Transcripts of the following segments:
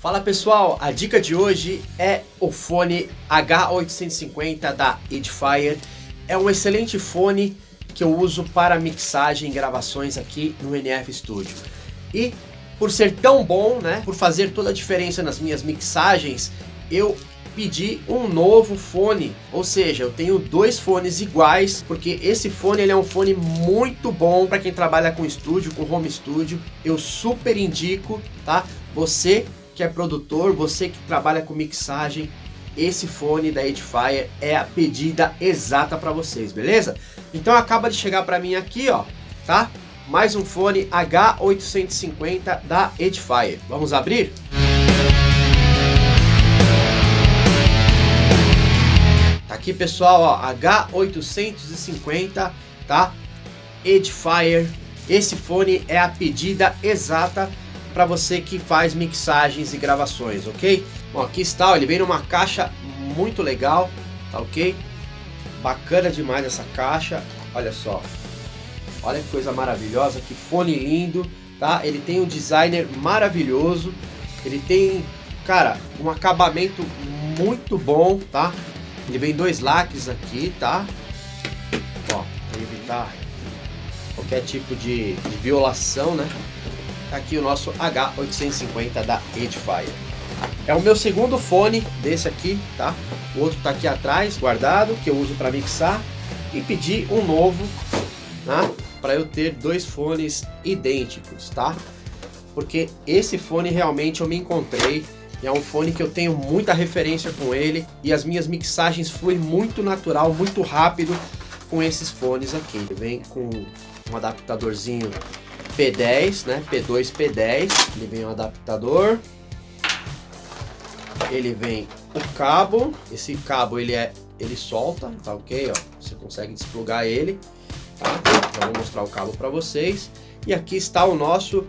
Fala pessoal, a dica de hoje é o fone H850 da Edifier. É um excelente fone que eu uso para mixagem e gravações aqui no NF Studio. E por ser tão bom, né, por fazer toda a diferença nas minhas mixagens, eu pedi um novo fone, ou seja, eu tenho dois fones iguais, porque esse fone ele é um fone muito bom para quem trabalha com estúdio, com home studio. Eu super indico, tá? Você que é produtor, você que trabalha com mixagem, esse fone da Edifier é a pedida exata para vocês, beleza? Então acaba de chegar para mim aqui, ó, tá? Mais um fone H850 da Edifier. Vamos abrir? Tá aqui pessoal, ó, H850, tá? Edifier. Esse fone é a pedida exata para você que faz mixagens e gravações, ok? Bom, aqui está, ó, ele vem numa caixa muito legal, tá ok? Bacana demais essa caixa, olha só. Olha que coisa maravilhosa, que fone lindo, tá? Ele tem um designer maravilhoso, ele tem, cara, um acabamento muito bom, tá? Ele vem dois lacres aqui, tá? Ó, para evitar qualquer tipo de violação, né? Tá aqui o nosso H850 da Edifier. É o meu segundo fone desse aqui, tá? O outro tá aqui atrás, guardado, que eu uso para mixar. E pedi um novo, né? Para eu ter dois fones idênticos, tá? Porque esse fone realmente eu me encontrei. É um fone que eu tenho muita referência com ele. E as minhas mixagens fluem muito natural, muito rápido com esses fones aqui. Ele vem com um adaptadorzinho P10, né? P2, P10. Ele vem um adaptador. Ele vem o cabo. Esse cabo ele solta, tá ok? Ó, você consegue desplugar ele. Tá? Já vou mostrar o cabo para vocês. E aqui está o nosso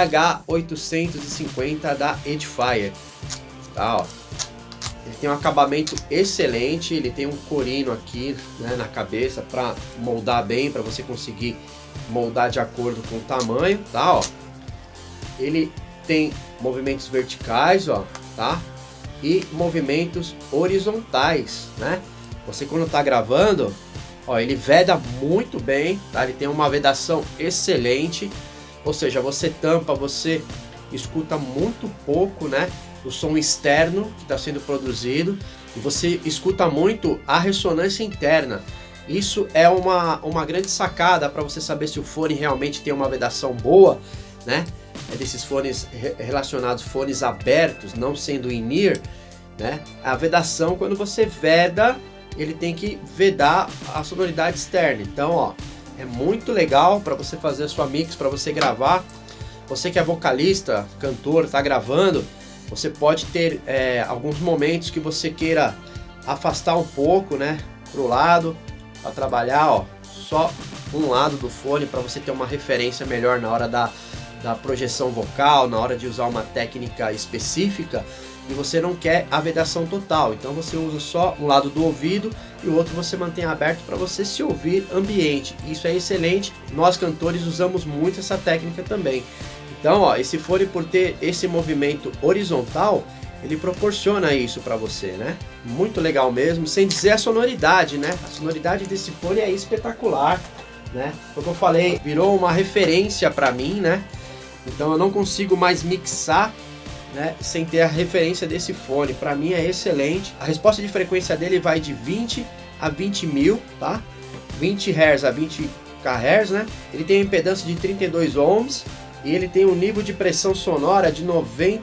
H850 da Edifier. Tá, ó. Ele tem um acabamento excelente. Ele tem um corino aqui, né, na cabeça para moldar bem, para você conseguir moldar de acordo com o tamanho, tá, ó. Ele tem movimentos verticais, ó, tá? E movimentos horizontais, né? Você quando tá gravando, ó, ele veda muito bem, tá? Ele tem uma vedação excelente, ou seja, você tampa, você escuta muito pouco, né? O som externo que está sendo produzido e você escuta muito a ressonância interna. Isso é uma grande sacada para você saber se o fone realmente tem uma vedação boa, né? É desses fones relacionados, fones abertos, não sendo in-ear, né? A vedação, quando você veda, ele tem que vedar a sonoridade externa. Então, ó, é muito legal para você fazer a sua mix, para você gravar. Você que é vocalista, cantor, tá gravando, você pode ter alguns momentos que você queira afastar um pouco, né, pro lado, para trabalhar, ó, só um lado do fone para você ter uma referência melhor na hora da projeção vocal, na hora de usar uma técnica específica. E você não quer a vedação total, então você usa só um lado do ouvido e o outro você mantém aberto para você se ouvir ambiente. Isso é excelente, nós cantores usamos muito essa técnica também. Então, ó, esse fone, por ter esse movimento horizontal, ele proporciona isso para você, né? Muito legal mesmo, sem dizer a sonoridade, né? A sonoridade desse fone é espetacular, né? Como eu falei, virou uma referência para mim, né? Então eu não consigo mais mixar, né, sem ter a referência desse fone. Para mim é excelente. A resposta de frequência dele vai de 20 a 20 mil, tá? 20 Hz a 20 kHz, né? Ele tem uma impedância de 32 ohms e ele tem um nível de pressão sonora de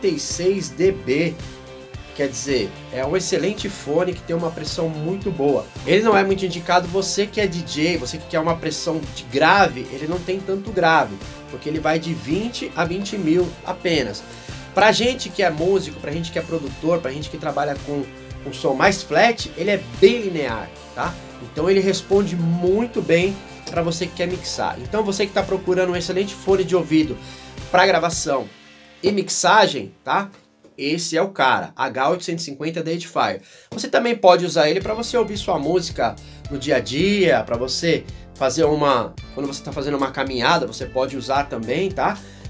96 dB. Quer dizer, é um excelente fone que tem uma pressão muito boa. Ele não é muito indicado, você que é DJ, você que quer uma pressão de grave, ele não tem tanto grave, porque ele vai de 20 a 20 mil apenas. Pra gente que é músico, pra gente que é produtor, pra gente que trabalha com um som mais flat, ele é bem linear, tá? Então ele responde muito bem para você que quer mixar. Então você que está procurando um excelente fone de ouvido para gravação e mixagem, tá? Esse é o cara, H850 da Edifier. Você também pode usar ele para você ouvir sua música no dia a dia, para você fazer quando você está fazendo uma caminhada, você pode usar também, tá?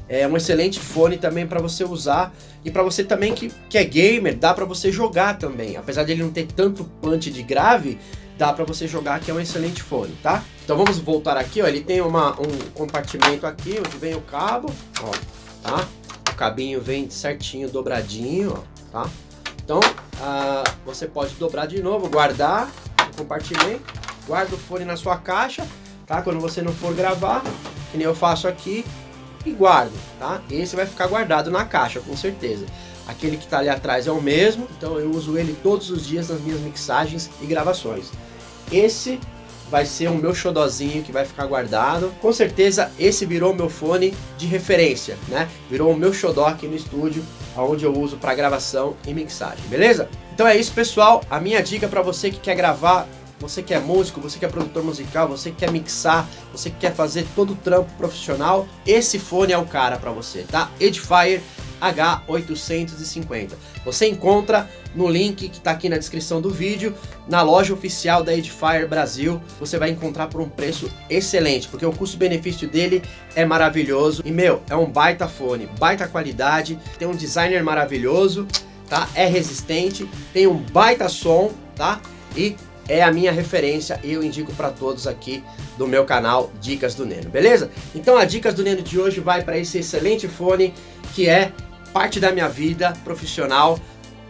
É um excelente fone também para você usar. E para você também que é gamer, dá para você jogar também. Apesar dele não ter tanto punch de grave, dá para você jogar, que é um excelente fone, tá? Então vamos voltar aqui, ó. Ele tem um compartimento aqui, onde vem o cabo, ó, tá? O cabinho vem certinho, dobradinho, ó, tá? Então, você pode dobrar de novo, guardar o compartimento, guarda o fone na sua caixa, tá? Quando você não for gravar, que nem eu faço aqui, e guardo, tá? Esse vai ficar guardado na caixa, com certeza. Aquele que tá ali atrás é o mesmo, então eu uso ele todos os dias nas minhas mixagens e gravações. Esse vai ser o meu xodozinho que vai ficar guardado. Com certeza esse virou meu fone de referência, né? Virou o meu xodó aqui no estúdio, onde eu uso para gravação e mixagem, beleza? Então é isso, pessoal. A minha dica para você que quer gravar, você que é músico, você que é produtor musical, você que quer mixar, você que quer fazer todo o trampo profissional, esse fone é o cara para você, tá? Edifier H850. Você encontra no link que está aqui na descrição do vídeo, na loja oficial da Edifier Brasil. Você vai encontrar por um preço excelente, porque o custo-benefício dele é maravilhoso. E, meu, é um baita fone, baita qualidade, tem um designer maravilhoso, tá? É resistente, tem um baita som, tá? E é a minha referência e eu indico para todos aqui do meu canal Dicas do Neno, beleza? Então a Dicas do Neno de hoje vai para esse excelente fone que é parte da minha vida profissional,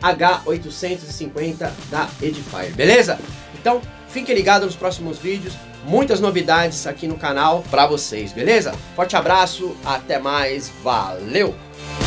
H850 da Edifier, beleza? Então fique ligado nos próximos vídeos, muitas novidades aqui no canal para vocês, beleza? Forte abraço, até mais, valeu!